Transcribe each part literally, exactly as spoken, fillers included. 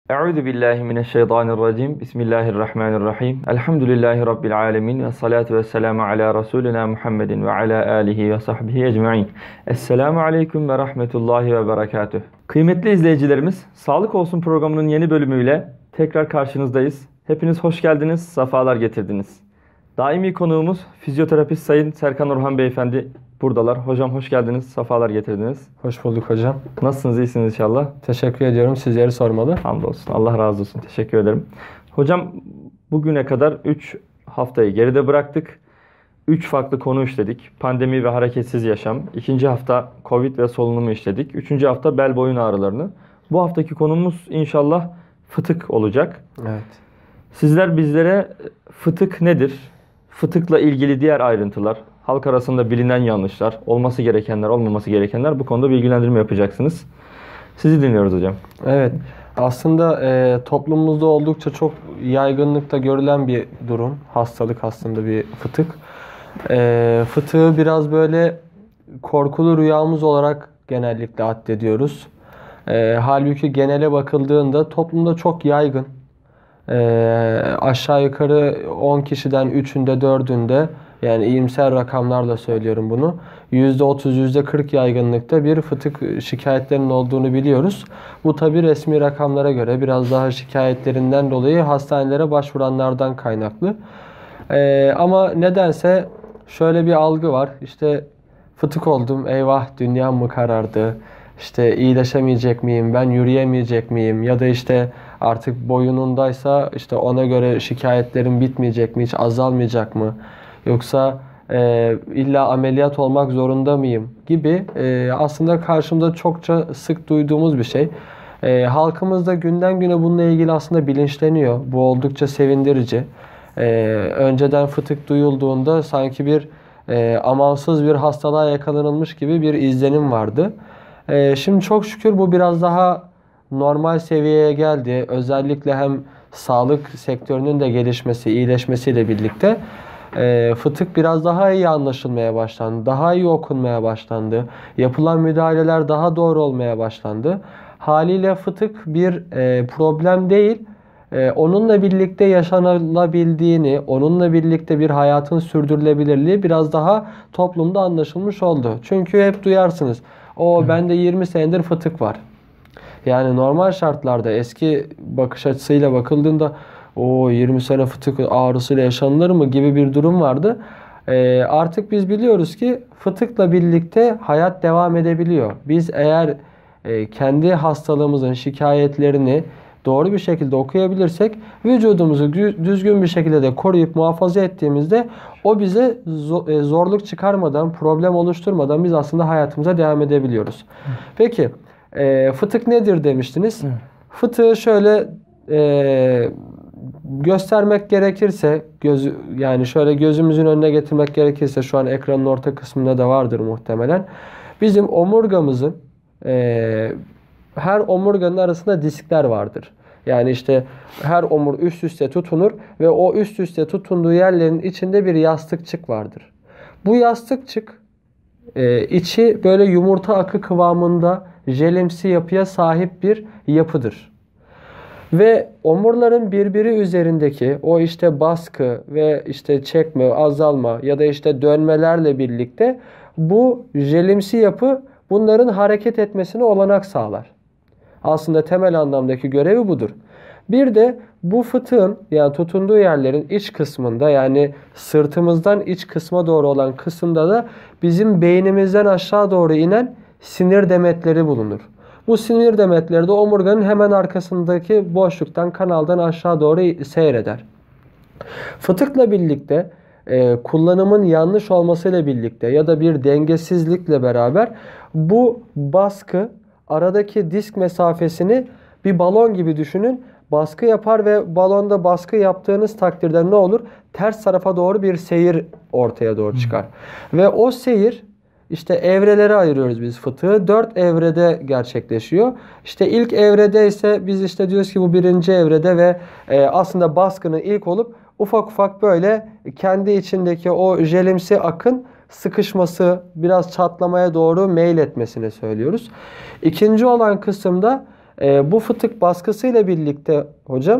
Euzu billahi mineşşeytanirracim. Bismillahirrahmanirrahim. Elhamdülillahi rabbil alamin ve salatu vesselamu ala rasulina Muhammedin ve ala alihi ve sahbihi ecmaîn. Esselamu aleyküm ve rahmetullahi ve berekatüh. Kıymetli izleyicilerimiz, Sağlık Olsun programının yeni bölümüyle tekrar karşınızdayız. Hepiniz hoş geldiniz, sefalar getirdiniz. Daimi konuğumuz fizyoterapist Sayın Serkan Orhan Beyefendi buradalar. Hocam hoş geldiniz, sefalar getirdiniz. Hoş bulduk hocam. Nasılsınız, iyisiniz inşallah? Teşekkür ediyorum. Sizleri sormalı. Hamdolsun. Allah razı olsun. Teşekkür ederim. Hocam bugüne kadar üç haftayı geride bıraktık. üç farklı konu işledik. Pandemi ve hareketsiz yaşam. İkinci hafta Covid ve solunumu işledik. Üçüncü hafta bel boyun ağrılarını. Bu haftaki konumuz inşallah fıtık olacak. Evet. Sizler bizlere fıtık nedir? Fıtıkla ilgili diğer ayrıntılar, halk arasında bilinen yanlışlar, olması gerekenler, olmaması gerekenler, bu konuda bilgilendirme yapacaksınız. Sizi dinliyoruz hocam. Evet. Aslında e, toplumumuzda oldukça çok yaygınlıkta görülen bir durum. Hastalık aslında bir fıtık. E, fıtığı biraz böyle korkulu rüyamız olarak genellikle addediyoruz. E, halbuki genele bakıldığında toplumda çok yaygın. E, aşağı yukarı on kişiden üçünde dördünde, yani iyimser rakamlarla söylüyorum bunu, yüzde otuz yüzde kırk yaygınlıkta bir fıtık şikayetlerinin olduğunu biliyoruz. Bu tabi resmi rakamlara göre biraz daha şikayetlerinden dolayı hastanelere başvuranlardan kaynaklı. Ee, ama nedense şöyle bir algı var. İşte fıtık oldum, eyvah dünyam mı karardı? İşte iyileşemeyecek miyim? Ben yürüyemeyecek miyim? Ya da işte artık boyunundaysa işte ona göre şikayetlerim bitmeyecek mi? Hiç azalmayacak mı? Yoksa e, illa ameliyat olmak zorunda mıyım gibi e, aslında karşımda çokça sık duyduğumuz bir şey. E, halkımız da günden güne bununla ilgili aslında bilinçleniyor. Bu oldukça sevindirici. E, önceden fıtık duyulduğunda sanki bir e, amansız bir hastalığa yakalanılmış gibi bir izlenim vardı. E, şimdi çok şükür bu biraz daha normal seviyeye geldi. Özellikle hem sağlık sektörünün de gelişmesi, iyileşmesiyle birlikte E, fıtık biraz daha iyi anlaşılmaya başlandı. Daha iyi okunmaya başlandı. Yapılan müdahaleler daha doğru olmaya başlandı. Haliyle fıtık bir e, problem değil. E, onunla birlikte yaşanabildiğini, onunla birlikte bir hayatın sürdürülebilirliği biraz daha toplumda anlaşılmış oldu. Çünkü hep duyarsınız. O bende yirmi senedir fıtık var. Yani normal şartlarda eski bakış açısıyla bakıldığında o yirmi sene fıtık ağrısıyla yaşanılır mı gibi bir durum vardı. Ee, artık biz biliyoruz ki fıtıkla birlikte hayat devam edebiliyor. Biz eğer e, kendi hastalığımızın şikayetlerini doğru bir şekilde okuyabilirsek, vücudumuzu düzgün bir şekilde de koruyup muhafaza ettiğimizde o bize zorluk çıkarmadan, problem oluşturmadan biz aslında hayatımıza devam edebiliyoruz. Peki e, fıtık nedir demiştiniz? Fıtığı şöyle e, göstermek gerekirse, göz, yani şöyle gözümüzün önüne getirmek gerekirse, şu an ekranın orta kısmında da vardır muhtemelen. Bizim omurgamızın e, her omurganın arasında diskler vardır. Yani işte her omur üst üste tutunur ve o üst üste tutunduğu yerlerin içinde bir yastıkçık vardır. Bu yastıkçık e, içi böyle yumurta akı kıvamında jelimsi yapıya sahip bir yapıdır. Ve omurların birbiri üzerindeki o işte baskı ve işte çekme, azalma ya da işte dönmelerle birlikte bu jelimsi yapı bunların hareket etmesine olanak sağlar. Aslında temel anlamdaki görevi budur. Bir de bu fıtığın, yani tutunduğu yerlerin iç kısmında, yani sırtımızdan iç kısma doğru olan kısımda da bizim beynimizden aşağı doğru inen sinir demetleri bulunur. Bu sinir demetleri de omurganın hemen arkasındaki boşluktan, kanaldan aşağı doğru seyreder. Fıtıkla birlikte e, kullanımın yanlış olmasıyla birlikte ya da bir dengesizlikle beraber bu baskı aradaki disk mesafesini bir balon gibi düşünün. Baskı yapar ve balonda baskı yaptığınız takdirde ne olur? Ters tarafa doğru bir seyir ortaya doğru çıkar. Hmm. Ve o seyir, İşte evrelere ayırıyoruz biz fıtığı. Dört evrede gerçekleşiyor. İşte ilk evrede ise biz işte diyoruz ki bu birinci evrede ve e, aslında baskının ilk olup ufak ufak böyle kendi içindeki o jelimsi akın sıkışması, biraz çatlamaya doğru meyletmesini söylüyoruz. İkinci olan kısımda E, bu fıtık baskısıyla birlikte hocam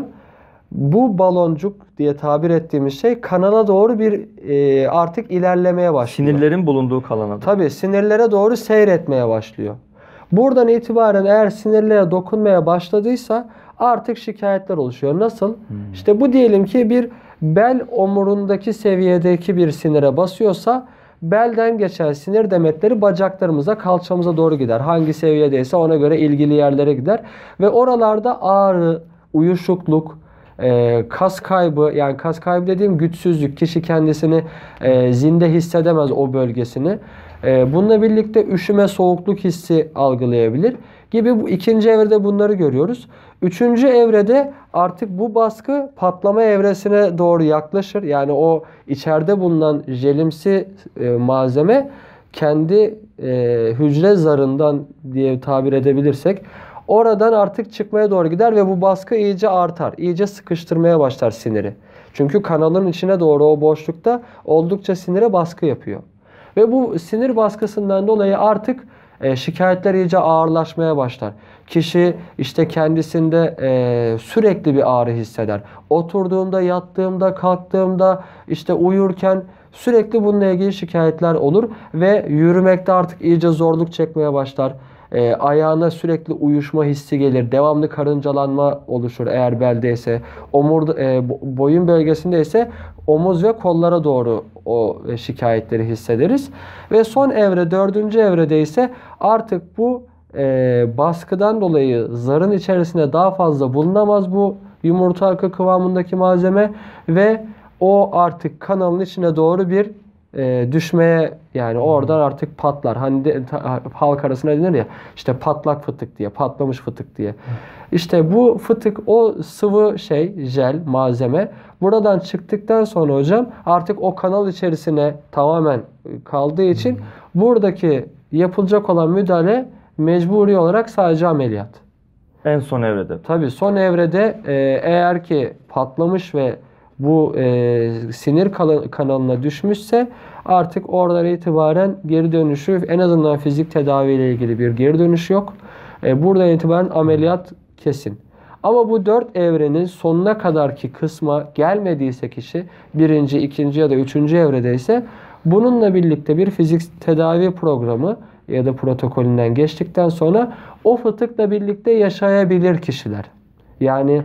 bu baloncuk diye tabir ettiğimiz şey kanala doğru bir e, artık ilerlemeye başlıyor. Sinirlerin bulunduğu kalana. Tabii sinirlere doğru seyretmeye başlıyor. Buradan itibaren eğer sinirlere dokunmaya başladıysa artık şikayetler oluşuyor. Nasıl? Hmm. İşte bu diyelim ki bir bel omurundaki seviyedeki bir sinire basıyorsa belden geçen sinir demetleri bacaklarımıza, kalçamıza doğru gider. Hangi seviyedeyse ona göre ilgili yerlere gider. Ve oralarda ağrı, uyuşukluk, e, kas kaybı, yani kas kaybı dediğim güçsüzlük, kişi kendisini e, zinde hissedemez o bölgesini. E, bununla birlikte üşüme, soğukluk hissi algılayabilir gibi bu ikinci evrede bunları görüyoruz. Üçüncü evrede artık bu baskı patlama evresine doğru yaklaşır. Yani o içeride bulunan jelimsi e, malzeme kendi e, hücre zarından diye tabir edebilirsek oradan artık çıkmaya doğru gider ve bu baskı iyice artar. İyice sıkıştırmaya başlar siniri. Çünkü kanalın içine doğru o boşlukta oldukça sinire baskı yapıyor. Ve bu sinir baskısından dolayı artık e, şikayetler iyice ağırlaşmaya başlar. Kişi işte kendisinde e, sürekli bir ağrı hisseder. Oturduğumda, yattığımda, kalktığımda, işte uyurken sürekli bununla ilgili şikayetler olur. Ve yürümekte artık iyice zorluk çekmeye başlar. E, ayağına sürekli uyuşma hissi gelir. Devamlı karıncalanma oluşur eğer beldeyse. Omur, e, boyun bölgesinde ise omuz ve kollara doğru o şikayetleri hissederiz. Ve son evre, dördüncü evrede ise artık bu e, baskıdan dolayı zarın içerisinde daha fazla bulunamaz bu yumurta akı kıvamındaki malzeme ve o artık kanalın içine doğru bir e, düşmeye, yani oradan artık patlar. Hani de, ta, halk arasında denir ya işte patlak fıtık diye, patlamış fıtık diye. İşte bu fıtık o sıvı şey, jel, malzeme buradan çıktıktan sonra hocam artık o kanal içerisine tamamen kaldığı için hmm. buradaki yapılacak olan müdahale mecburi olarak sadece ameliyat. En son evrede. Tabii son evrede e, eğer ki patlamış ve bu e, sinir kanalına düşmüşse artık oradan itibaren geri dönüşü, en azından fizik tedavi ile ilgili bir geri dönüş yok. E, buradan itibaren ameliyat kesin. Ama bu dört evrenin sonuna kadarki kısma gelmediyse kişi birinci, ikinci ya da üçüncü evredeyse bununla birlikte bir fizik tedavi programı ya da protokolünden geçtikten sonra o fıtıkla birlikte yaşayabilir kişiler. Yani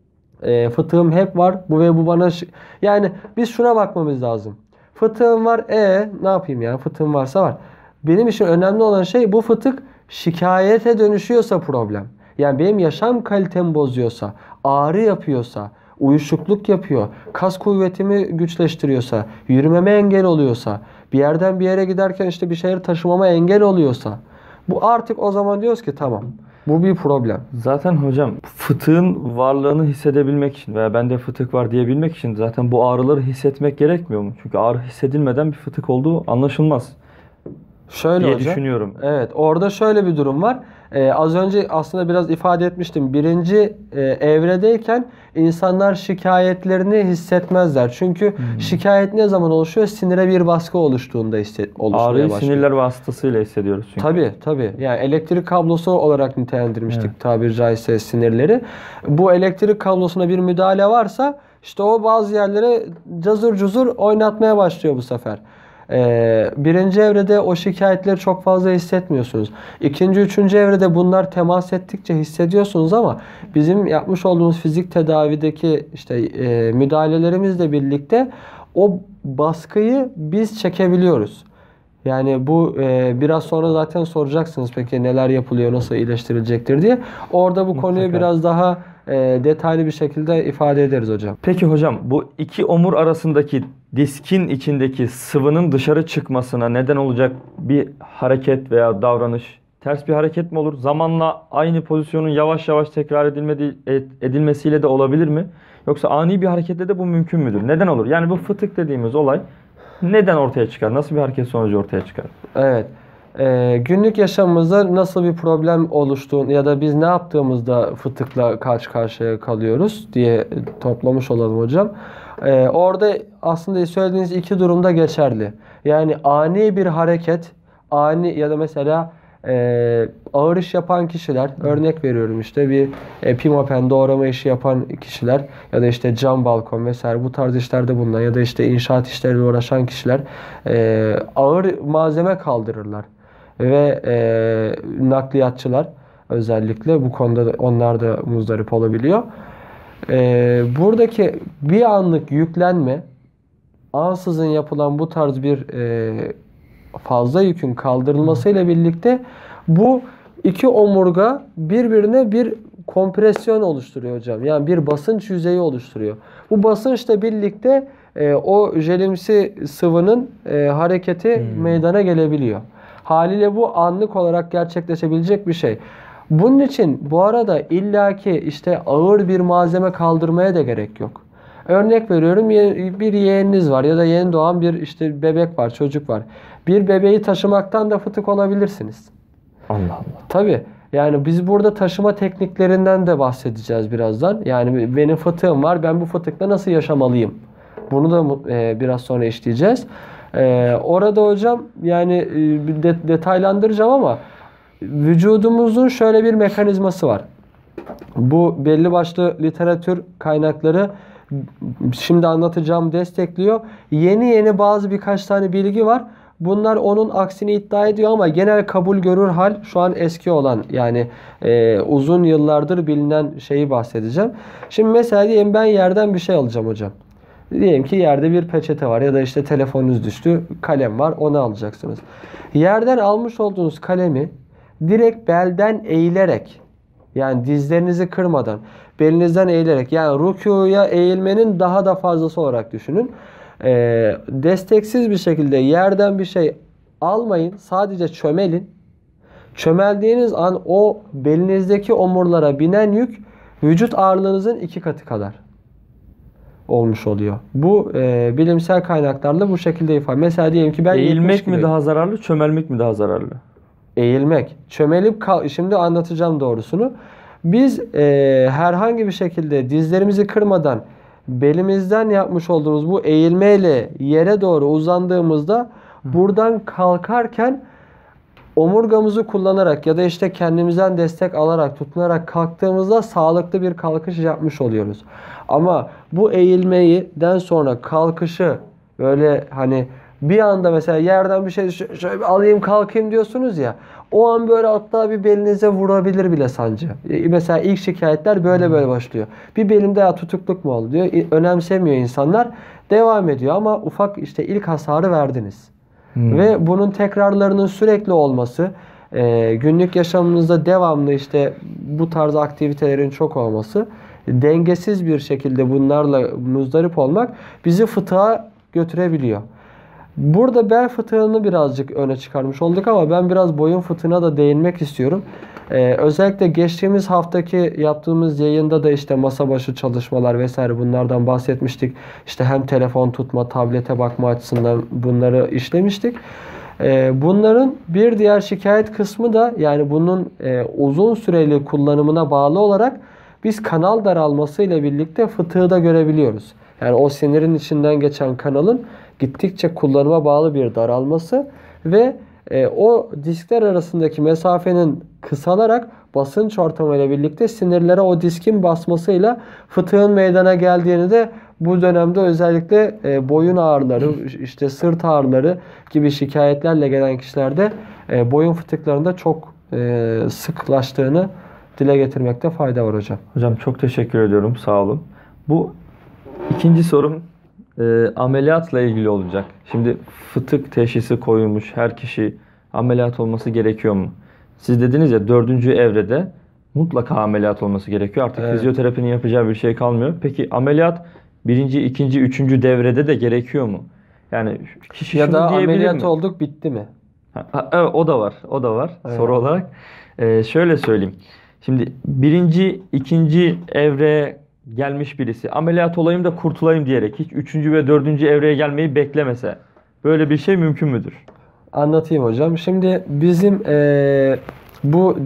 e, fıtığım hep var bu ve bu bana yani biz şuna bakmamız lazım. Fıtığım var e ne yapayım yani fıtığım varsa var. Benim için önemli olan şey bu fıtık şikayete dönüşüyorsa problem. Yani benim yaşam kalitemi bozuyorsa, ağrı yapıyorsa, uyuşukluk yapıyor, kas kuvvetimi güçleştiriyorsa, yürümeme engel oluyorsa, bir yerden bir yere giderken işte bir şeyleri taşımama engel oluyorsa, bu artık o zaman diyoruz ki tamam, bu bir problem. Zaten hocam fıtığın varlığını hissedebilmek için veya bende fıtık var diyebilmek için zaten bu ağrıları hissetmek gerekmiyor mu? Çünkü ağrı hissedilmeden bir fıtık olduğu anlaşılmaz. Şöyle diye hocam, düşünüyorum. Evet, orada şöyle bir durum var. Ee, az önce aslında biraz ifade etmiştim. Birinci e, evredeyken insanlar şikayetlerini hissetmezler. Çünkü hmm. şikayet ne zaman oluşuyor? Sinire bir baskı oluştuğunda hisset, oluşmaya Ağrıyı başlıyor. sinirler vasıtasıyla hissediyoruz çünkü. Tabii tabii. Yani elektrik kablosu olarak nitelendirmiştik evet. tabiri caizse sinirleri. Bu elektrik kablosuna bir müdahale varsa işte o bazı yerlere cazır cuzur oynatmaya başlıyor bu sefer. Ee, birinci evrede o şikayetleri çok fazla hissetmiyorsunuz. İkinci, üçüncü evrede bunlar temas ettikçe hissediyorsunuz ama bizim yapmış olduğumuz fizik tedavideki işte e, müdahalelerimizle birlikte o baskıyı biz çekebiliyoruz. Yani bu e, biraz sonra zaten soracaksınız peki neler yapılıyor, nasıl iyileştirilecektir diye. Orada bu Mutlaka. konuyu biraz daha e, detaylı bir şekilde ifade ederiz hocam. Peki hocam bu iki omur arasındaki diskin içindeki sıvının dışarı çıkmasına neden olacak bir hareket veya davranış ters bir hareket mi olur? Zamanla aynı pozisyonun yavaş yavaş tekrar edilmedi, edilmesiyle de olabilir mi? Yoksa ani bir hareketle de bu mümkün müdür? Neden olur? Yani bu fıtık dediğimiz olay neden ortaya çıkar? Nasıl bir hareket sonucu ortaya çıkar? Evet. Ee, günlük yaşamımızda nasıl bir problem oluştuğunu ya da biz ne yaptığımızda fıtıkla karşı karşıya kalıyoruz diye toplamış olalım hocam. Ee, orada aslında söylediğiniz iki durumda geçerli. Yani ani bir hareket, ani ya da mesela e, ağır iş yapan kişiler, örnek veriyorum işte bir e, pimapen doğrama işi yapan kişiler ya da işte cam balkon vesaire bu tarz işlerde bulunan ya da işte inşaat işleriyle uğraşan kişiler e, ağır malzeme kaldırırlar. Ve e, nakliyatçılar özellikle bu konuda da, onlar da muzdarip olabiliyor. E, buradaki bir anlık yüklenme, ansızın yapılan bu tarz bir e, fazla yükün kaldırılmasıyla birlikte bu iki omurga birbirine bir kompresyon oluşturuyor hocam. Yani bir basınç yüzeyi oluşturuyor. Bu basınçla birlikte e, o jelimsi sıvının e, hareketi hmm. meydana gelebiliyor. Haliyle bu anlık olarak gerçekleşebilecek bir şey. Bunun için bu arada illaki işte ağır bir malzeme kaldırmaya da gerek yok. Örnek veriyorum, bir yeğeniniz var ya da yeni doğan bir işte bebek var, çocuk var. Bir bebeği taşımaktan da fıtık olabilirsiniz. Allah Allah. Tabii. Yani biz burada taşıma tekniklerinden de bahsedeceğiz birazdan. Yani benim fıtığım var, ben bu fıtıkla nasıl yaşamalıyım? Bunu da e, biraz sonra işleyeceğiz. E, orada hocam yani e, de, detaylandıracağım ama vücudumuzun şöyle bir mekanizması var. Bu belli başlı literatür kaynakları şimdi anlatacağım destekliyor. Yeni yeni bazı birkaç tane bilgi var. Bunlar onun aksini iddia ediyor ama genel kabul görür hal şu an eski olan, yani e, uzun yıllardır bilinen şeyi bahsedeceğim. Şimdi mesela diyelim ben yerden bir şey alacağım hocam. Diyelim ki yerde bir peçete var ya da işte telefonunuz düştü, kalem var, onu alacaksınız. Yerden almış olduğunuz kalemi direkt belden eğilerek, yani dizlerinizi kırmadan belinizden eğilerek, yani rükûya eğilmenin daha da fazlası olarak düşünün. Ee, desteksiz bir şekilde yerden bir şey almayın. Sadece çömelin. Çömeldiğiniz an o belinizdeki omurlara binen yük vücut ağırlığınızın iki katı kadar olmuş oluyor. Bu e, bilimsel kaynaklarla bu şekilde ifade. Mesela diyelim ki ben eğilmek mi daha zararlı, çömelmek mi daha zararlı? Eğilmek. Çömelip kal- şimdi anlatacağım doğrusunu. Biz e, herhangi bir şekilde dizlerimizi kırmadan belimizden yapmış olduğumuz bu eğilmeyle yere doğru uzandığımızda Hı. buradan kalkarken omurgamızı kullanarak ya da işte kendimizden destek alarak, tutunarak kalktığımızda sağlıklı bir kalkış yapmış oluyoruz. Ama bu eğilmeyden sonra kalkışı böyle hani bir anda mesela yerden bir şey şöyle alayım kalkayım diyorsunuz ya, o an böyle hatta bir belinize vurabilir bile sancı. Mesela ilk şikayetler böyle böyle başlıyor. Bir belimde ya tutukluk mu oldu diyor. Önemsemiyor insanlar. Devam ediyor ama ufak işte ilk hasarı verdiniz. Hmm. Ve bunun tekrarlarının sürekli olması, e, günlük yaşamınızda devamlı işte bu tarz aktivitelerin çok olması, dengesiz bir şekilde bunlarla muzdarip olmak bizi fıtığa götürebiliyor. Burada bel fıtığını birazcık öne çıkarmış olduk ama ben biraz boyun fıtığına da değinmek istiyorum. Ee, özellikle geçtiğimiz haftaki yaptığımız yayında da işte masa başı çalışmalar vesaire bunlardan bahsetmiştik. İşte hem telefon tutma, tablete bakma açısından bunları işlemiştik. Ee, bunların bir diğer şikayet kısmı da yani bunun e, uzun süreli kullanımına bağlı olarak biz kanal daralmasıyla birlikte fıtığı da görebiliyoruz. Yani o sinirin içinden geçen kanalın gittikçe kullanıma bağlı bir daralması ve e, o diskler arasındaki mesafenin kısalarak basınç ortamıyla birlikte sinirlere o diskin basmasıyla fıtığın meydana geldiğini de bu dönemde özellikle e, boyun ağrıları, işte sırt ağrıları gibi şikayetlerle gelen kişilerde e, boyun fıtıklarında çok e, sıklaştığını dile getirmekte fayda var hocam. Hocam çok teşekkür ediyorum. Sağ olun. Bu ikinci sorum e, ameliyatla ilgili olacak. Şimdi fıtık teşhisi koyulmuş her kişi ameliyat olması gerekiyor mu? Siz dediniz ya dördüncü evrede mutlaka ameliyat olması gerekiyor. Artık evet. fizyoterapinin yapacağı bir şey kalmıyor. Peki ameliyat birinci, ikinci, üçüncü devrede de gerekiyor mu? Yani kişi ya da ameliyat mi? olduk bitti mi? Ha, ha, evet, o da var. O da var evet. soru olarak. Ee, şöyle söyleyeyim. Şimdi birinci, ikinci evreye gelmiş birisi ameliyat olayım da kurtulayım diyerek hiç üçüncü ve dördüncü evreye gelmeyi beklemese böyle bir şey mümkün müdür? Anlatayım hocam. Şimdi bizim ee, bu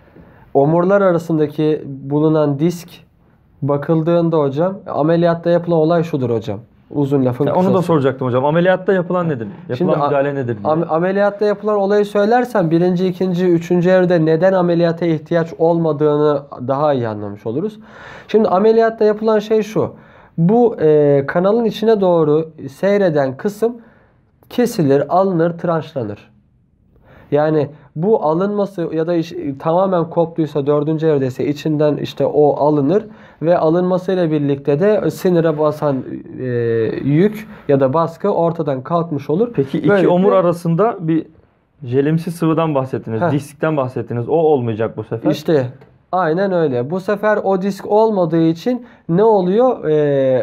omurlar arasındaki bulunan disk bakıldığında hocam ameliyatta yapılan olay şudur hocam. Uzun lafın Ya kısası. onu da soracaktım hocam. Ameliyatta yapılan nedir? Yapılan Şimdi, müdahale nedir diye. Am ameliyatta yapılan olayı söylersem birinci, ikinci, üçüncü evrede neden ameliyata ihtiyaç olmadığını daha iyi anlamış oluruz. Şimdi ameliyatta yapılan şey şu. Bu e, kanalın içine doğru seyreden kısım kesilir, alınır, tranşlanır. Yani bu alınması ya da iş, tamamen koptuysa dördüncü evredeyse içinden işte o alınır ve alınmasıyla birlikte de sinire basan e, yük ya da baskı ortadan kalkmış olur. Peki iki Böylelikle, omur arasında bir jelimsi sıvıdan bahsettiniz, Heh. diskten bahsettiniz. O olmayacak bu sefer. İşte aynen öyle. Bu sefer o disk olmadığı için ne oluyor? E,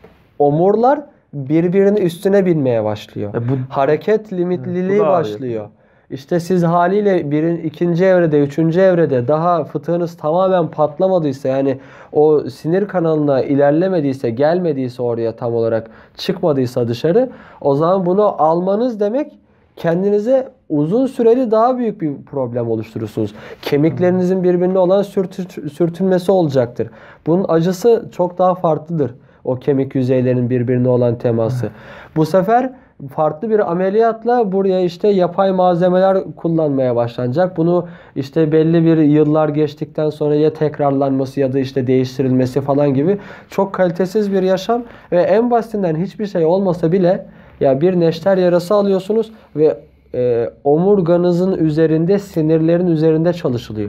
omurlar birbirinin üstüne binmeye başlıyor. E bu, Hareket limitliliği Bu da başlıyor. İşte siz haliyle birin, ikinci evrede, üçüncü evrede daha fıtığınız tamamen patlamadıysa, yani o sinir kanalına ilerlemediyse, gelmediyse, oraya tam olarak çıkmadıysa dışarı, o zaman bunu almanız demek kendinize uzun süreli daha büyük bir problem oluşturursunuz. Kemiklerinizin birbirine olan sürtü, sürtünmesi olacaktır. Bunun acısı çok daha farklıdır. O kemik yüzeylerinin birbirine olan teması. Bu sefer farklı bir ameliyatla buraya işte yapay malzemeler kullanmaya başlanacak. Bunu işte belli bir yıllar geçtikten sonra ya tekrarlanması ya da işte değiştirilmesi falan gibi çok kalitesiz bir yaşam ve en basitinden hiçbir şey olmasa bile ya bir neşter yarası alıyorsunuz ve e, omurganızın üzerinde, sinirlerin üzerinde çalışılıyor.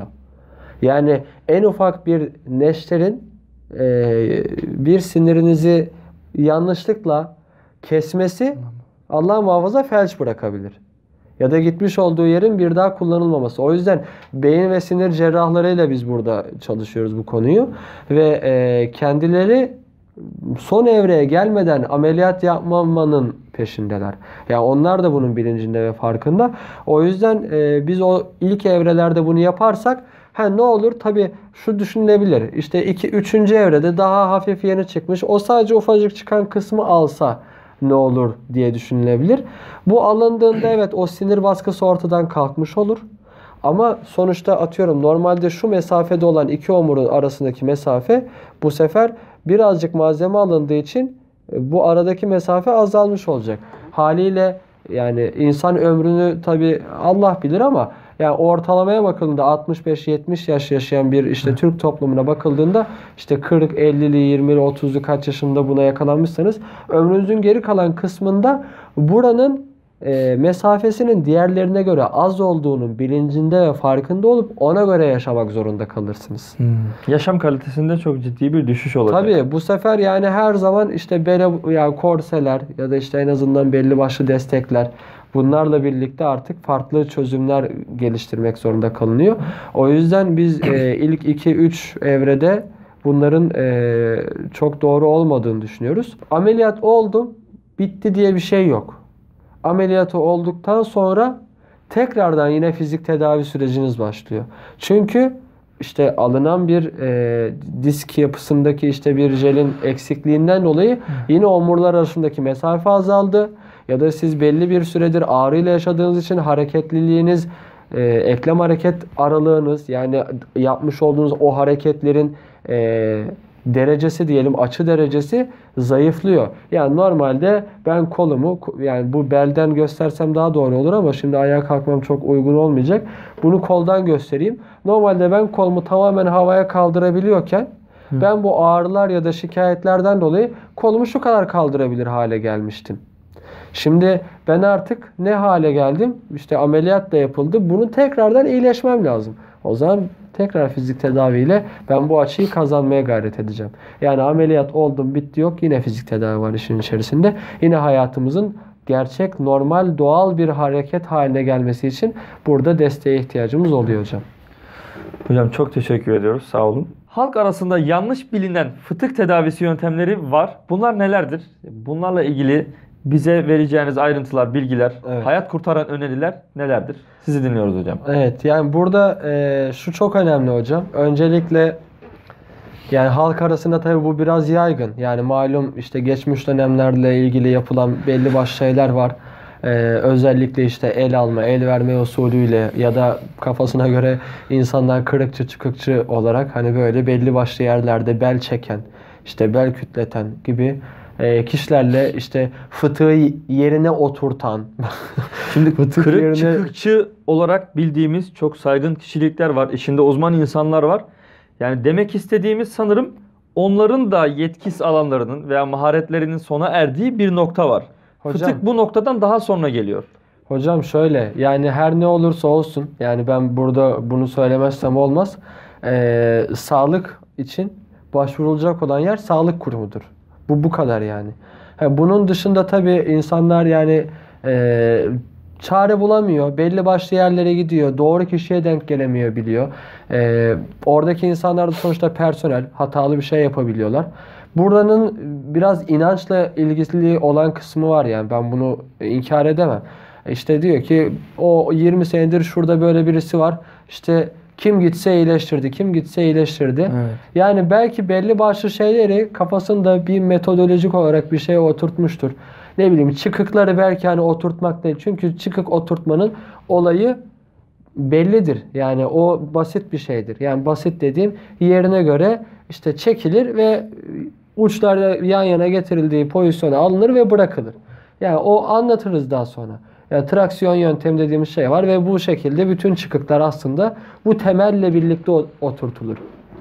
Yani en ufak bir neşterin e, bir sinirinizi yanlışlıkla kesmesi Allah muhafaza felç bırakabilir. Ya da gitmiş olduğu yerin bir daha kullanılmaması. O yüzden beyin ve sinir cerrahlarıyla biz burada çalışıyoruz bu konuyu. Ve e, kendileri son evreye gelmeden ameliyat yapmamanın peşindeler. Yani onlar da bunun bilincinde ve farkında. O yüzden e, biz o ilk evrelerde bunu yaparsak ha ne olur? Tabii şu düşünülebilir. İşte iki üçüncü evrede daha hafif yeni çıkmış. O sadece ufacık çıkan kısmı alsa ne olur diye düşünülebilir. Bu alındığında evet o sinir baskısı ortadan kalkmış olur. Ama sonuçta atıyorum normalde şu mesafede olan iki omurun arasındaki mesafe bu sefer birazcık malzeme alındığı için bu aradaki mesafe azalmış olacak. Haliyle yani insan ömrünü tabi Allah bilir ama yani ortalamaya bakıldığında altmış beş yetmiş yaş yaşayan bir işte Türk toplumuna bakıldığında işte kırk, ellili, yirmili, otuzlu kaç yaşında buna yakalanmışsanız ömrünüzün geri kalan kısmında buranın e, mesafesinin diğerlerine göre az olduğunun bilincinde ve farkında olup ona göre yaşamak zorunda kalırsınız. Hmm. Yaşam kalitesinde çok ciddi bir düşüş olacak. Tabii bu sefer yani her zaman işte bele, yani korseler ya da işte en azından belli başlı destekler, bunlarla birlikte artık farklı çözümler geliştirmek zorunda kalınıyor. O yüzden biz e, ilk iki üç evrede bunların e, çok doğru olmadığını düşünüyoruz. Ameliyat oldu, bitti diye bir şey yok. Ameliyatı olduktan sonra tekrardan yine fizik tedavi süreciniz başlıyor. Çünkü işte alınan bir e, disk yapısındaki işte bir jelin eksikliğinden dolayı yine omurlar arasındaki mesafe azaldı. Ya da siz belli bir süredir ağrıyla yaşadığınız için hareketliliğiniz, e, eklem hareket aralığınız, yani yapmış olduğunuz o hareketlerin e, derecesi diyelim, açı derecesi zayıflıyor. Yani normalde ben kolumu, yani bu belden göstersem daha doğru olur ama şimdi ayağa kalkmam çok uygun olmayacak. Bunu koldan göstereyim. Normalde ben kolumu tamamen havaya kaldırabiliyorken Hı. ben bu ağrılar ya da şikayetlerden dolayı kolumu şu kadar kaldırabilir hale gelmiştim. Şimdi ben artık ne hale geldim? İşte ameliyat da yapıldı. Bunu tekrardan iyileşmem lazım. O zaman tekrar fizik tedaviyle ben bu açıyı kazanmaya gayret edeceğim. Yani ameliyat oldum bitti yok, yine fizik tedavi var işin içerisinde. Yine hayatımızın gerçek, normal, doğal bir hareket haline gelmesi için burada desteğe ihtiyacımız oluyor hocam. Hocam çok teşekkür ediyoruz. Sağ olun. Halk arasında yanlış bilinen fıtık tedavisi yöntemleri var. Bunlar nelerdir? Bunlarla ilgili bize vereceğiniz ayrıntılar, bilgiler, evet. hayat kurtaran öneriler nelerdir? Sizi dinliyoruz hocam. Evet, yani burada e, şu çok önemli hocam. Öncelikle yani halk arasında tabii bu biraz yaygın. Yani malum işte geçmiş dönemlerle ilgili yapılan belli başlı şeyler var. Ee, özellikle işte el alma, el verme usulüyle ya da kafasına göre insanlar kırıkçı çıkıkçı olarak hani böyle belli başlı yerlerde bel çeken, işte bel kütleten gibi e, kişilerle işte fıtığı yerine oturtan. Şimdi Fıtık kırık yerine- çıkıkçı olarak bildiğimiz çok saygın kişilikler var. İşinde uzman insanlar var. Yani demek istediğimiz sanırım onların da yetkisi alanlarının veya maharetlerinin sona erdiği bir nokta var. Hocam- Fıtık bu noktadan daha sonra geliyor. Hocam şöyle, yani her ne olursa olsun, yani ben burada bunu söylemezsem olmaz. Ee, sağlık için başvurulacak olan yer sağlık kurumudur. Bu bu kadar yani. Ha, bunun dışında tabii insanlar yani e, çare bulamıyor. Belli başlı yerlere gidiyor. Doğru kişiye denk gelemiyor biliyor. Ee, oradaki insanlar da sonuçta personel. Hatalı bir şey yapabiliyorlar. Buranın biraz inançla ilgili olan kısmı var yani. Ben bunu inkar edemem. İşte diyor ki o yirmi senedir şurada böyle birisi var. İşte kim gitse iyileştirdi, kim gitse iyileştirdi. Evet. Yani belki belli başlı şeyleri kafasında bir metodolojik olarak bir şeye oturtmuştur. Ne bileyim, çıkıkları belki hani oturtmak değil. Çünkü çıkık oturtmanın olayı bellidir. Yani o basit bir şeydir. Yani basit dediğim yerine göre işte çekilir ve uçlarda yan yana getirildiği pozisyona alınır ve bırakılır. Yani o anlatırız daha sonra. Yani traksiyon yöntemi dediğimiz şey var ve bu şekilde bütün çıkıklar aslında bu temelle birlikte oturtulur.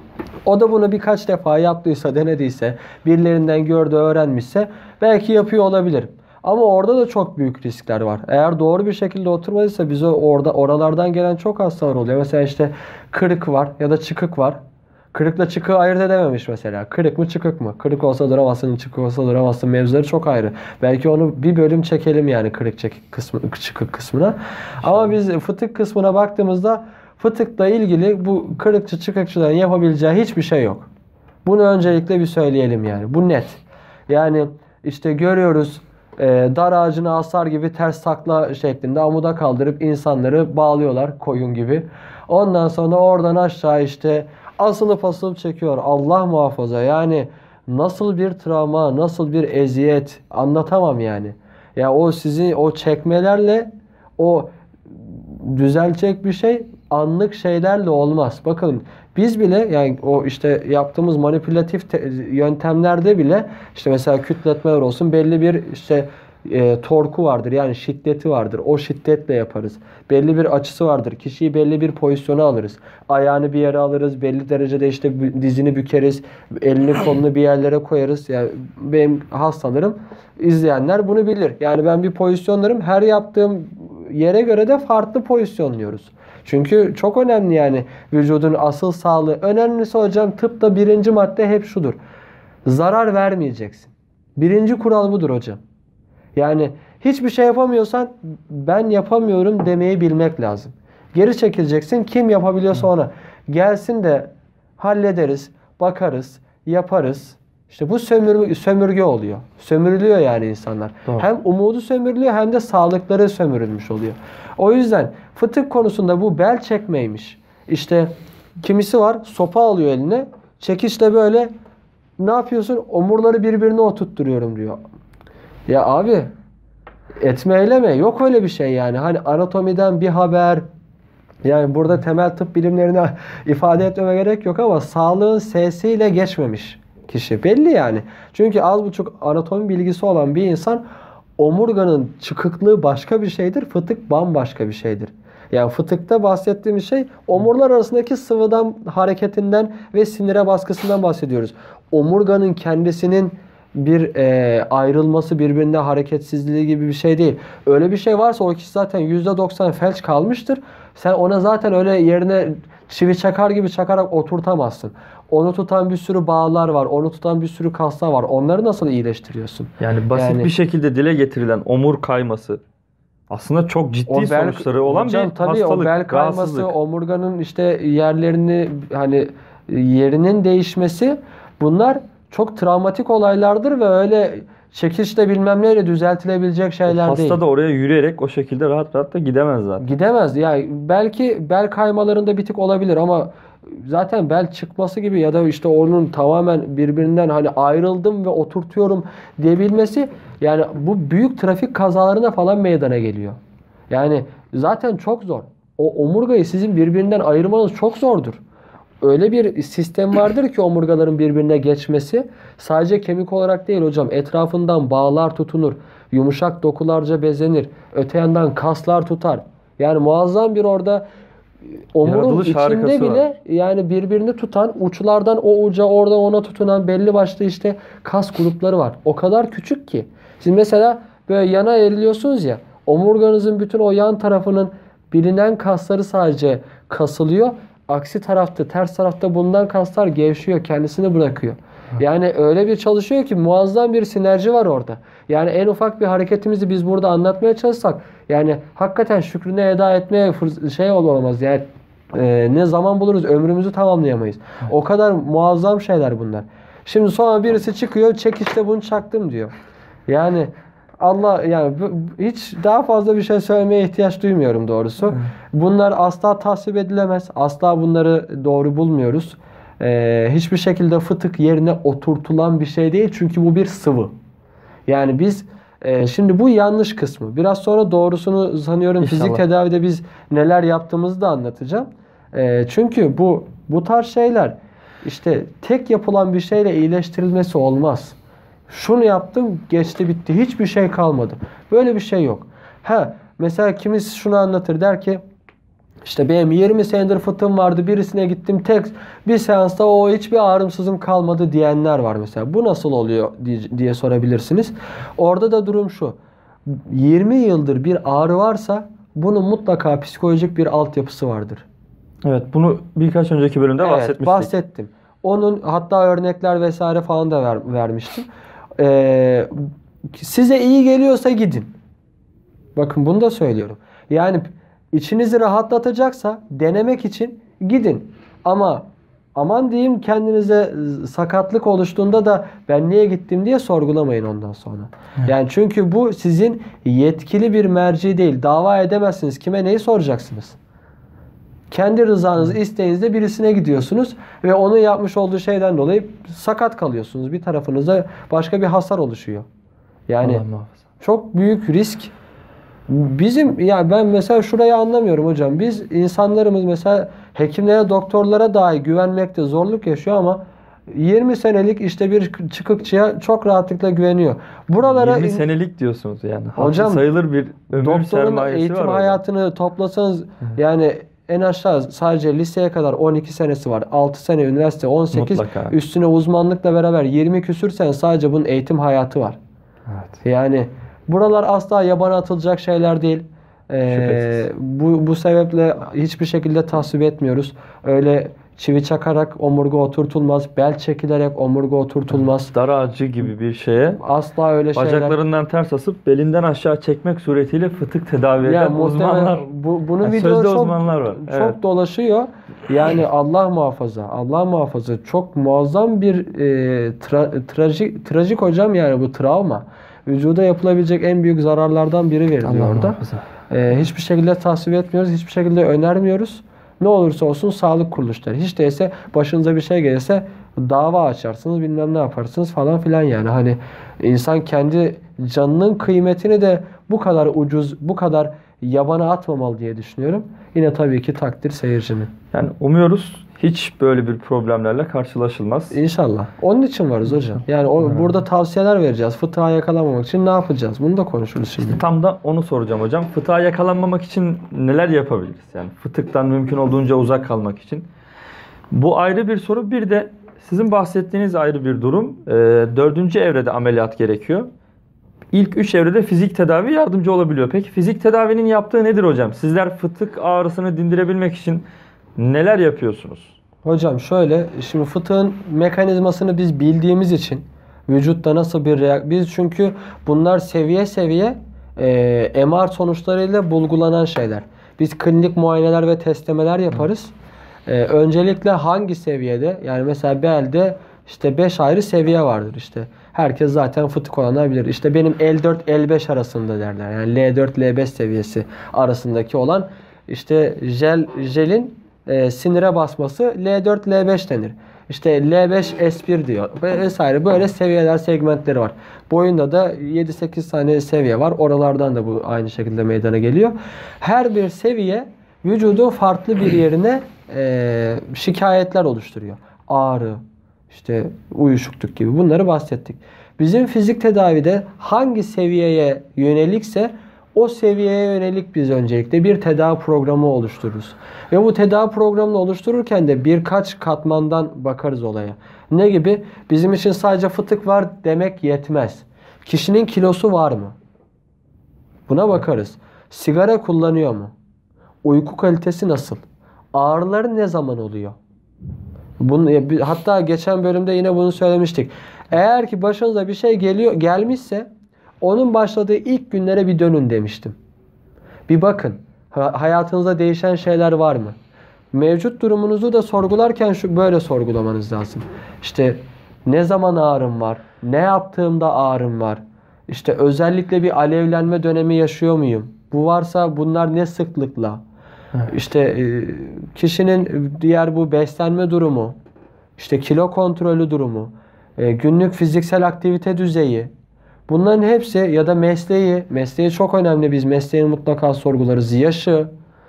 O da bunu birkaç defa yaptıysa, denediyse, birilerinden gördü, öğrenmişse belki yapıyor olabilir. Ama orada da çok büyük riskler var. Eğer doğru bir şekilde oturmadıysa bize orada oralardan gelen çok hastalar oluyor. Mesela işte kırık var ya da çıkık var. Kırıkla çıkığı ayırt edememiş mesela. Kırık mı çıkık mı? Kırık olsa duramazsın, çıkık olsa duramazsın. Mevzuları çok ayrı. Belki onu bir bölüm çekelim yani kırık çekik kısmı, çıkık kısmına. Ama biz fıtık kısmına baktığımızda fıtıkla ilgili bu kırıkçı çıkıkçıların yapabileceği hiçbir şey yok. Bunu öncelikle bir söyleyelim yani. Bu net. Yani işte görüyoruz e, dar ağacına asar gibi ters takla şeklinde amuda kaldırıp insanları bağlıyorlar koyun gibi. Ondan sonra oradan aşağı işte asılıp asılıp çekiyor. Allah muhafaza. Yani nasıl bir travma, nasıl bir eziyet anlatamam yani. Ya o sizin o çekmelerle o düzelecek bir şey anlık şeylerle olmaz. Bakın biz bile yani o işte yaptığımız manipülatif te- yöntemlerde bile işte mesela kütletmeler olsun belli bir işte e, torku vardır. Yani şiddeti vardır. O şiddetle yaparız. Belli bir açısı vardır. Kişiyi belli bir pozisyona alırız. Ayağını bir yere alırız. Belli derecede işte dizini bükeriz. Elini kolunu bir yerlere koyarız. Yani benim hastalarım, izleyenler bunu bilir. Yani ben bir pozisyonlarım, her yaptığım yere göre de farklı pozisyonluyoruz. Çünkü çok önemli yani vücudun asıl sağlığı. Önemlisi hocam tıpta birinci madde hep şudur. Zarar vermeyeceksin. Birinci kural budur hocam. Yani hiçbir şey yapamıyorsan ben yapamıyorum demeyi bilmek lazım. Geri çekileceksin. Kim yapabiliyorsa ona. Gelsin de hallederiz, bakarız, yaparız. İşte bu sömürge, sömürge oluyor. Sömürülüyor yani insanlar. Doğru. Hem umudu sömürülüyor hem de sağlıkları sömürülmüş oluyor. O yüzden fıtık konusunda bu bel çekmeymiş. İşte kimisi var sopa alıyor eline. Çekişle böyle ne yapıyorsun? Omurları birbirine oturtturuyorum diyor. Ya abi etme eyleme. Yok öyle bir şey yani. Hani anatomiden bir haber. Yani burada temel tıp bilimlerini ifade etmeme gerek yok ama sağlığın S'siyle geçmemiş kişi. Belli yani. Çünkü az buçuk anatomi bilgisi olan bir insan omurganın çıkıklığı başka bir şeydir. Fıtık bambaşka bir şeydir. Yani fıtıkta bahsettiğimiz şey omurlar arasındaki sıvıdan, hareketinden ve sinire baskısından bahsediyoruz. Omurganın kendisinin bir e, ayrılması, birbirine hareketsizliği gibi bir şey değil. Öyle bir şey varsa o kişi zaten yüzde doksan felç kalmıştır. Sen ona zaten öyle yerine çivi çakar gibi çakarak oturtamazsın. Onu tutan bir sürü bağlar var. Onu tutan bir sürü kaslar var. Onları nasıl iyileştiriyorsun? Yani basit Yani- bir şekilde dile getirilen omur kayması aslında çok ciddi O bel- sonuçları olan hocam, bir tabii hastalık, o bel kayması, rahatsızlık. omurganın işte yerlerini hani yerinin değişmesi, bunlar çok travmatik olaylardır ve öyle çekişle bilmem neyle düzeltilebilecek şeyler Hasta değil. da oraya yürüyerek o şekilde rahat rahat da gidemez zaten. Gidemez. Yani belki bel kaymalarında bir tık olabilir ama zaten bel çıkması gibi ya da işte onun tamamen birbirinden hani ayrıldım ve oturtuyorum diyebilmesi, yani bu büyük trafik kazalarına falan meydana geliyor. Yani zaten çok zor. O omurgayı sizin birbirinden ayırmanız çok zordur. öyle bir sistem vardır ki omurgaların birbirine geçmesi. Sadece kemik olarak değil hocam. Etrafından bağlar tutunur. Yumuşak dokularca bezenir. Öte yandan kaslar tutar. Yani muazzam bir orada omurun Yaratılış içinde harikası bile var. yani birbirini tutan, uçlardan o uca oradan ona tutunan belli başlı işte kas grupları var. O kadar küçük ki. Siz mesela böyle yana eğriliyorsunuz ya, omurganızın bütün o yan tarafının bilinen kasları sadece kasılıyor. Aksi tarafta, ters tarafta bulunan kaslar gevşiyor, kendisini bırakıyor. Yani öyle bir çalışıyor ki muazzam bir sinerji var orada. Yani en ufak bir hareketimizi biz burada anlatmaya çalışsak yani hakikaten şükrüne eda etmeye şey olamaz. Yani e, ne zaman buluruz ömrümüzü tamamlayamayız. O kadar muazzam şeyler bunlar. Şimdi sonra birisi çıkıyor çekişte bunu çaktım diyor. Yani Allah yani hiç daha fazla bir şey söylemeye ihtiyaç duymuyorum doğrusu. Bunlar asla tasvip edilemez. Asla bunları doğru bulmuyoruz. Ee, hiçbir şekilde fıtık yerine oturtulan bir şey değil. Çünkü bu bir sıvı. Yani biz e, şimdi bu yanlış kısmı. Biraz sonra doğrusunu sanıyorum İnşallah. fizik tedavide biz neler yaptığımızı da anlatacağım. E, çünkü bu bu tarz şeyler işte tek yapılan bir şeyle iyileştirilmesi olmaz. Şunu yaptım geçti bitti. Hiçbir şey kalmadı. Böyle bir şey yok. Ha mesela kimisi şunu anlatır der ki İşte benim yirmi senedir fıtığım vardı. Birisine gittim tek bir seansta o hiçbir ağrımsızım kalmadı diyenler var mesela. Bu nasıl oluyor diye sorabilirsiniz. Orada da durum şu. yirmi yıldır bir ağrı varsa bunun mutlaka psikolojik bir altyapısı vardır. Evet, bunu birkaç önceki bölümde Evet, bahsetmiştik. bahsettim. Onun hatta örnekler vesaire falan da ver, vermiştim. Ee, size iyi geliyorsa gidin. Bakın bunu da söylüyorum. Yani İçinizi rahatlatacaksa denemek için gidin. Ama aman diyeyim kendinize sakatlık oluştuğunda da ben niye gittim diye sorgulamayın ondan sonra. Evet. Yani çünkü bu sizin yetkili bir merci değil. Dava edemezsiniz. Kime neyi soracaksınız? Kendi rızanız, evet. isteğinizle birisine gidiyorsunuz ve onun yapmış olduğu şeyden dolayı sakat kalıyorsunuz. Bir tarafınıza başka bir hasar oluşuyor. Yani çok büyük risk. Bizim ya ben mesela şurayı anlamıyorum hocam. Biz insanlarımız mesela hekimlere, doktorlara dahi güvenmekte zorluk yaşıyor ama yirmi senelik işte bir çıkıkçıya çok rahatlıkla güveniyor. Buralara yirmi senelik diyorsunuz yani. Hocam sayılır bir ömür doktorun sermayesi eğitim var hayatını orada. Toplasanız yani en aşağı sadece liseye kadar on iki senesi var. altı sene üniversite on sekiz Mutlaka. Üstüne uzmanlıkla beraber yirmi küsür sene sadece bunun eğitim hayatı var. Evet. Yani buralar asla yabana atılacak şeyler değil. Ee, bu, bu sebeple hiçbir şekilde tasvip etmiyoruz. Öyle çivi çakarak omurga oturtulmaz. Bel çekilerek omurga oturtulmaz. Dar ağacı gibi bir şeye asla öyle şeyler. Bacaklarından ters asıp belinden aşağı çekmek suretiyle fıtık tedavi eden yani uzmanlar. Bu, bunun yani videoları sözde çok, uzmanlar var. çok Evet. dolaşıyor. Yani Allah muhafaza. Allah muhafaza. Çok muazzam bir e, tra, trajik, trajik hocam yani bu travma. Vücuda yapılabilecek en büyük zararlardan biri veriliyor orada. Ee, hiçbir şekilde tasvip etmiyoruz. Hiçbir şekilde önermiyoruz. Ne olursa olsun sağlık kuruluşları. Hiç değilse başınıza bir şey gelirse dava açarsınız. Bilmem ne yaparsınız falan filan yani. Hani insan kendi canının kıymetini de bu kadar ucuz, bu kadar yabana atmamalı diye düşünüyorum. Yine tabii ki takdir seyircinin. Yani umuyoruz hiç böyle bir problemlerle karşılaşılmaz. İnşallah. Onun için varız hocam. Yani o, evet. burada tavsiyeler vereceğiz. Fıtığa yakalanmamak için ne yapacağız? Bunu da konuşuruz şimdi. İşte tam da onu soracağım hocam. Fıtığa yakalanmamak için neler yapabiliriz? Yani fıtıktan mümkün olduğunca uzak kalmak için. Bu ayrı bir soru. Bir de sizin bahsettiğiniz ayrı bir durum. E, dördüncü evrede ameliyat gerekiyor. İlk üç evrede fizik tedavi yardımcı olabiliyor. Peki fizik tedavinin yaptığı nedir hocam? Sizler fıtık ağrısını dindirebilmek için neler yapıyorsunuz? Hocam şöyle, şimdi fıtığın mekanizmasını biz bildiğimiz için vücutta nasıl bir reaksiyon... Biz çünkü bunlar seviye seviye e, M R sonuçlarıyla bulgulanan şeyler. Biz klinik muayeneler ve testlemeler yaparız. E, öncelikle hangi seviyede? Yani mesela belde işte beş ayrı seviye vardır işte. Herkes zaten fıtık olanlar bilir. İşte benim L dört L beş arasında derler. Yani L dört L beş seviyesi arasındaki olan işte jel jelin e, sinire basması L dört L beş denir. İşte L beş S bir diyor vesaire böyle seviyeler segmentleri var. Boyunda da yedi sekiz tane seviye var. Oralardan da bu aynı şekilde meydana geliyor. Her bir seviye vücudun farklı bir yerine e, şikayetler oluşturuyor. Ağrı, işte uyuşukluk gibi bunları bahsettik. Bizim fizik tedavide hangi seviyeye yönelikse o seviyeye yönelik biz öncelikle bir tedavi programı oluştururuz. Ve bu tedavi programını oluştururken de birkaç katmandan bakarız olaya. Ne gibi? Bizim için sadece fıtık var demek yetmez. Kişinin kilosu var mı? Buna bakarız. Sigara kullanıyor mu? Uyku kalitesi nasıl? Ağrıları ne zaman oluyor? Bunu, hatta geçen bölümde yine bunu söylemiştik. Eğer ki başınıza bir şey geliyor, gelmişse onun başladığı ilk günlere bir dönün demiştim. Bir bakın. Hayatınızda değişen şeyler var mı? Mevcut durumunuzu da sorgularken şu böyle sorgulamanız lazım. İşte ne zaman ağrım var? Ne yaptığımda ağrım var? İşte özellikle bir alevlenme dönemi yaşıyor muyum? Bu varsa bunlar ne sıklıkla? Evet. İşte kişinin diğer bu beslenme durumu, işte kilo kontrolü durumu, günlük fiziksel aktivite düzeyi, bunların hepsi ya da mesleği, mesleği çok önemli, biz mesleğini mutlaka sorgularız. Yaşı,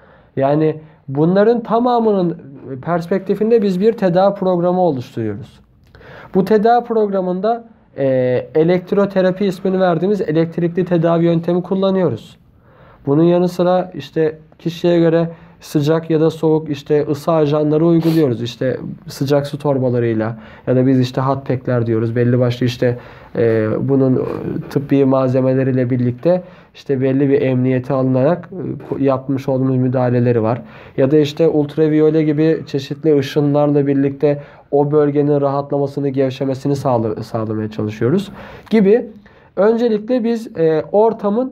yani bunların tamamının perspektifinde biz bir tedavi programı oluşturuyoruz. Bu tedavi programında e, elektroterapi ismini verdiğimiz elektrikli tedavi yöntemi kullanıyoruz. Bunun yanı sıra işte kişiye göre sıcak ya da soğuk işte ısı ajanları uyguluyoruz. İşte sıcak su torbalarıyla ya da biz işte hot pack'ler diyoruz. Belli başlı işte e, bunun tıbbi malzemeleriyle birlikte işte belli bir emniyete alınarak e, yapmış olduğumuz müdahaleleri var. Ya da işte ultraviyole gibi çeşitli ışınlarla birlikte o bölgenin rahatlamasını, gevşemesini sağla, sağlamaya çalışıyoruz gibi. Öncelikle biz e, ortamın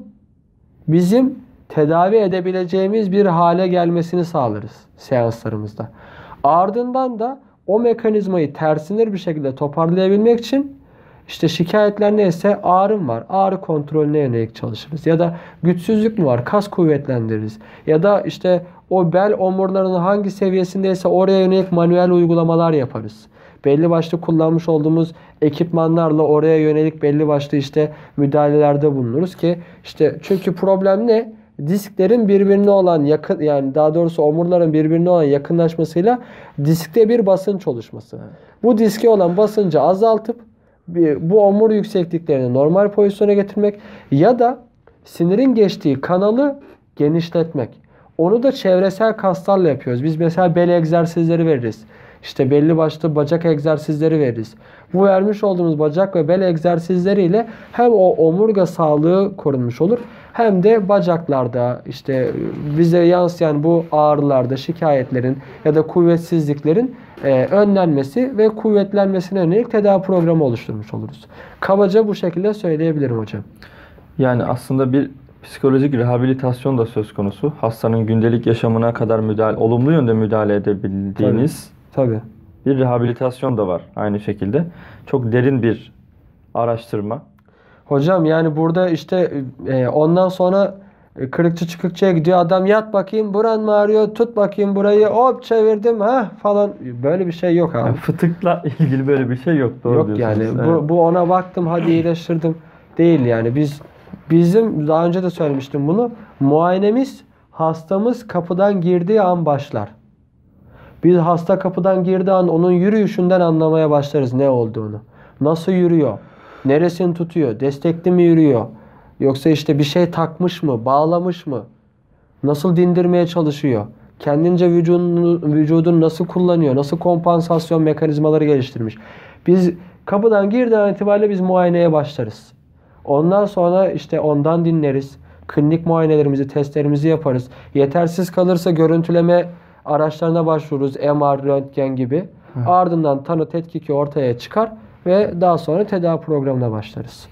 bizim tedavi edebileceğimiz bir hale gelmesini sağlarız seanslarımızda. Ardından da o mekanizmayı tersinir bir şekilde toparlayabilmek için işte şikayetler neyse ağrım var. Ağrı kontrolüne yönelik çalışırız. Ya da güçsüzlük mü var? Kas kuvvetlendiririz. Ya da işte o bel omurlarının hangi seviyesindeyse oraya yönelik manuel uygulamalar yaparız. Belli başlı kullanmış olduğumuz ekipmanlarla oraya yönelik belli başlı işte müdahalelerde bulunuruz ki işte çünkü problem ne? Disklerin birbirine olan yakın, yani daha doğrusu omurların birbirine olan yakınlaşmasıyla diskte bir basınç oluşması. Evet. Bu diske olan basıncı azaltıp bu omur yüksekliklerini normal pozisyona getirmek ya da sinirin geçtiği kanalı genişletmek. Onu da çevresel kaslarla yapıyoruz. Biz mesela bel egzersizleri veririz. İşte belli başlı bacak egzersizleri veririz. Bu vermiş olduğumuz bacak ve bel egzersizleriyle hem o omurga sağlığı korunmuş olur hem de bacaklarda işte bize yansıyan bu ağrılarda, şikayetlerin ya da kuvvetsizliklerin e, önlenmesi ve kuvvetlenmesine yönelik tedavi programı oluşturmuş oluruz. Kabaca bu şekilde söyleyebilirim hocam. Yani aslında bir psikolojik rehabilitasyon da söz konusu. Hastanın gündelik yaşamına kadar müdahale, olumlu yönde müdahale edebildiğiniz Tabii. Tabii. bir rehabilitasyon da var aynı şekilde. Çok derin bir araştırma. Hocam yani burada işte e, ondan sonra e, kırıkçı çıkıkçıya gidiyor. Adam yat bakayım buran mı ağrıyor? Tut bakayım burayı. Hop çevirdim ha falan. Böyle bir şey yok abi. Yani fıtıkla ilgili böyle bir şey yok. Doğru yok yani. Evet. Bu, bu ona baktım hadi iyileştirdim. Değil yani. Biz bizim daha önce de söylemiştim bunu. Muayenemiz hastamız kapıdan girdiği an başlar. Biz hasta kapıdan girdiği an onun yürüyüşünden anlamaya başlarız ne olduğunu. Nasıl yürüyor? Neresini tutuyor? Destekli mi yürüyor? Yoksa işte bir şey takmış mı? Bağlamış mı? Nasıl dindirmeye çalışıyor? Kendince vücudunu, vücudunu nasıl kullanıyor? Nasıl kompansasyon mekanizmaları geliştirmiş? Biz kapıdan girdiği itibariyle biz muayeneye başlarız. Ondan sonra işte ondan dinleriz. Klinik muayenelerimizi, testlerimizi yaparız. Yetersiz kalırsa görüntüleme araçlarına başvururuz. M R, röntgen gibi. Hı. Ardından tanı tetkiki ortaya çıkar ve daha sonra tedavi programına başlarız.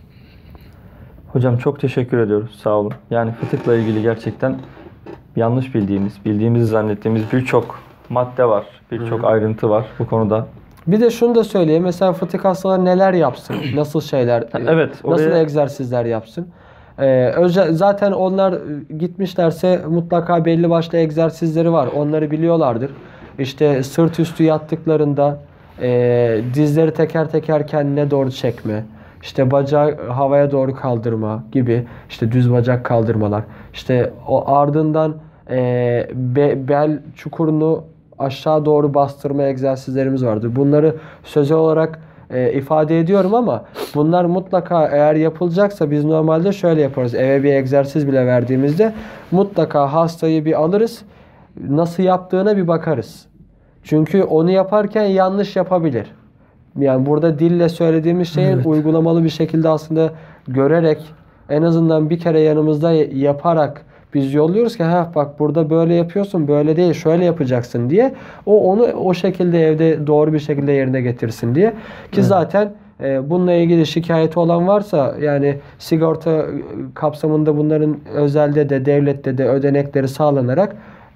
Hocam çok teşekkür ediyoruz. Sağ olun. Yani fıtıkla ilgili gerçekten yanlış bildiğimiz, bildiğimizi zannettiğimiz birçok madde var. Birçok ayrıntı var bu konuda. Bir de şunu da söyleyeyim. Mesela fıtık hastaları neler yapsın? Nasıl şeyler, evet, nasıl oraya... egzersizler yapsın? Ee, özel, zaten onlar gitmişlerse mutlaka belli başlı egzersizleri var. Onları biliyorlardır. İşte sırt üstü yattıklarında e, dizleri teker teker kendine doğru çekme. İşte bacağı havaya doğru kaldırma gibi. İşte düz bacak kaldırmalar. İşte o ardından e, be, bel çukurunu aşağı doğru bastırma egzersizlerimiz vardır. Bunları sözel olarak e, ifade ediyorum ama bunlar mutlaka eğer yapılacaksa biz normalde şöyle yaparız. Eve bir egzersiz bile verdiğimizde mutlaka hastayı bir alırız. Nasıl yaptığına bir bakarız. Çünkü onu yaparken yanlış yapabilir. Yani burada dille söylediğimiz şeyin Evet. uygulamalı bir şekilde aslında görerek, en azından bir kere yanımızda yaparak biz yolluyoruz ki ha bak burada böyle yapıyorsun, böyle değil, şöyle yapacaksın diye. O onu o şekilde evde doğru bir şekilde yerine getirsin diye. Ki Evet. zaten e, bununla ilgili şikayeti olan varsa, yani sigorta kapsamında bunların özelde de devlette de ödenekleri sağlanarak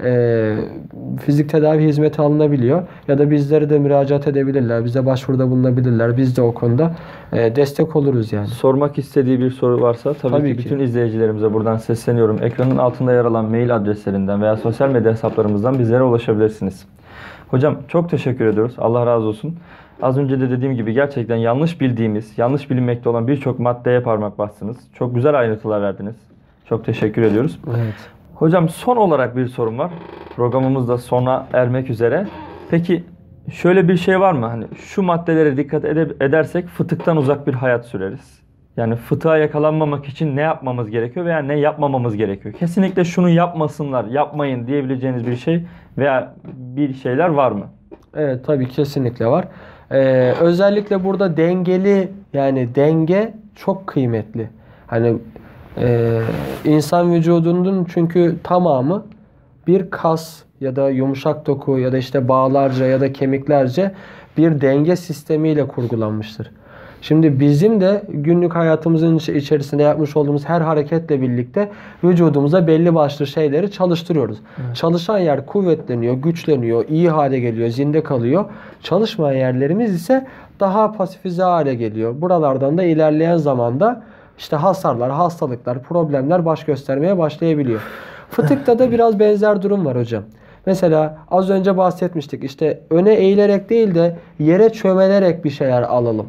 e, fizik tedavi hizmeti alınabiliyor. Ya da bizlere de müracaat edebilirler. Bize başvuruda bulunabilirler. Biz de o konuda e, destek oluruz yani. Sormak istediği bir soru varsa tabii, Tabii ki ki. bütün izleyicilerimize buradan sesleniyorum. Ekranın altında yer alan mail adreslerinden veya sosyal medya hesaplarımızdan bizlere ulaşabilirsiniz. Hocam çok teşekkür ediyoruz. Allah razı olsun. Az önce de dediğim gibi gerçekten yanlış bildiğimiz, yanlış bilinmekte olan birçok maddeye parmak bastınız. Çok güzel ayrıntılar verdiniz. Çok teşekkür ediyoruz. Evet. Hocam son olarak bir sorum var. Programımız da sona ermek üzere. Peki şöyle bir şey var mı? Hani şu maddelere dikkat ede- edersek fıtıktan uzak bir hayat süreriz. Yani fıtığa yakalanmamak için ne yapmamız gerekiyor veya ne yapmamamız gerekiyor? Kesinlikle şunu yapmasınlar, yapmayın diyebileceğiniz bir şey veya bir şeyler var mı? Evet, tabii kesinlikle var. Ee, özellikle burada dengeli, yani denge çok kıymetli. Hani e, insan vücudunun çünkü tamamı bir kas ya da yumuşak doku ya da işte bağlarca ya da kemiklerce bir denge sistemiyle kurgulanmıştır. Şimdi bizim de günlük hayatımızın içerisinde yapmış olduğumuz her hareketle birlikte vücudumuza belli başlı şeyleri çalıştırıyoruz. Evet. Çalışan yer kuvvetleniyor, güçleniyor, iyi hale geliyor, zinde kalıyor. Çalışmayan yerlerimiz ise daha pasifize hale geliyor. Buralardan da ilerleyen zamanda işte hasarlar, hastalıklar, problemler baş göstermeye başlayabiliyor. Fıtıkta da biraz benzer durum var hocam. Mesela az önce bahsetmiştik, işte öne eğilerek değil de yere çömelerek bir şeyler alalım.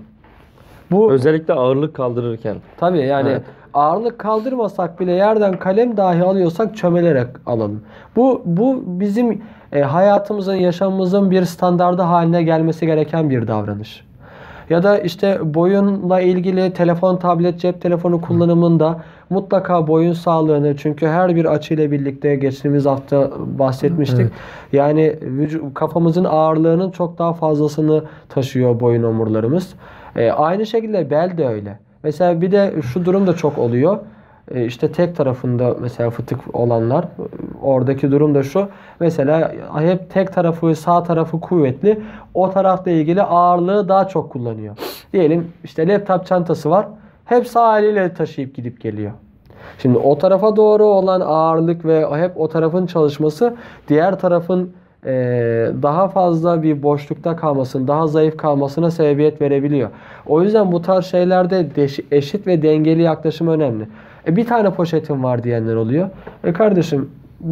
Bu Özellikle ağırlık kaldırırken. tabii yani Evet. ağırlık kaldırmasak bile yerden kalem dahi alıyorsak çömelerek alalım. Bu bu bizim e, hayatımızın, yaşamımızın bir standardı haline gelmesi gereken bir davranış. Ya da işte boyunla ilgili telefon, tablet, cep telefonu kullanımında mutlaka boyun sağlığını, çünkü her bir açıyla birlikte geçtiğimiz hafta bahsetmiştik. Evet. Yani vücu- kafamızın ağırlığının çok daha fazlasını taşıyor boyun omurlarımız. E, aynı şekilde bel de öyle. Mesela bir de şu durum da çok oluyor. E, işte tek tarafında mesela fıtık olanlar, oradaki durum da şu. Mesela hep tek tarafı, sağ tarafı kuvvetli. O tarafla ilgili ağırlığı daha çok kullanıyor. Diyelim işte laptop çantası var. Hep sağ eliyle taşıyıp gidip geliyor. Şimdi o tarafa doğru olan ağırlık ve hep o tarafın çalışması diğer tarafın Ee, daha fazla bir boşlukta kalmasın, daha zayıf kalmasına sebebiyet verebiliyor. O yüzden bu tarz şeylerde deş- eşit ve dengeli yaklaşım önemli. E, bir tane poşetim var diyenler oluyor. E kardeşim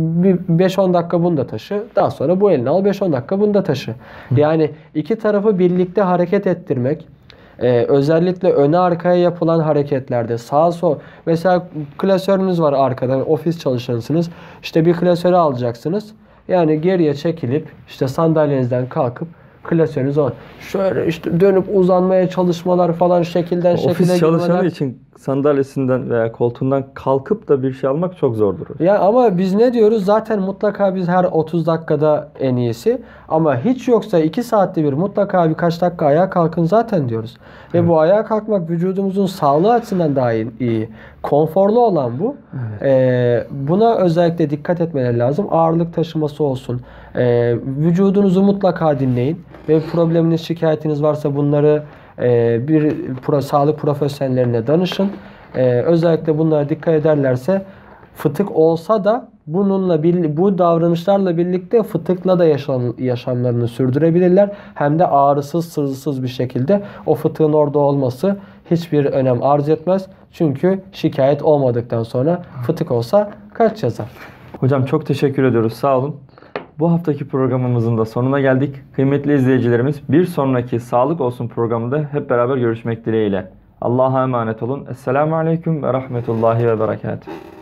beş on dakika bunu da taşı. Daha sonra bu elini al, beş on dakika bunu da taşı. Yani iki tarafı birlikte hareket ettirmek, Ee, özellikle öne arkaya yapılan hareketlerde sağ sol, mesela klasörünüz var arkadan, ofis çalışanısınız, işte bir klasörü alacaksınız. Yani geriye çekilip işte sandalyenizden kalkıp klasörünüz olan şöyle işte dönüp uzanmaya çalışmalar falan, şekilden şekile Ofis çalışanı girmeler. için sandalyesinden veya koltuğundan kalkıp da bir şey almak çok zordur. Ya ama biz ne diyoruz? Zaten mutlaka biz her otuz dakikada en iyisi. Ama hiç yoksa iki saatte bir mutlaka birkaç dakika ayağa kalkın zaten diyoruz. Ve Evet. bu ayağa kalkmak vücudumuzun sağlığı açısından daha iyi. iyi. Konforlu olan bu. Evet. Ee, buna özellikle dikkat etmeleri lazım. Ağırlık taşıması olsun. Ee, vücudunuzu mutlaka dinleyin. Ve probleminiz, şikayetiniz varsa bunları e, bir pro, sağlık profesyonellerine danışın. Ee, özellikle bunlara dikkat ederlerse fıtık olsa da bununla bu davranışlarla birlikte fıtıkla da yaşam, yaşamlarını sürdürebilirler. Hem de ağrısız, sızısız bir şekilde. O fıtığın orada olması hiçbir önem arz etmez. Çünkü şikayet olmadıktan sonra fıtık olsa kaç yazar? Hocam çok teşekkür ediyoruz. Sağ olun. Bu haftaki programımızın da sonuna geldik. Kıymetli izleyicilerimiz, bir sonraki Sağlık Olsun programında hep beraber görüşmek dileğiyle. Allah'a emanet olun. Esselamu Aleyküm ve Rahmetullahi ve Berekatuhu.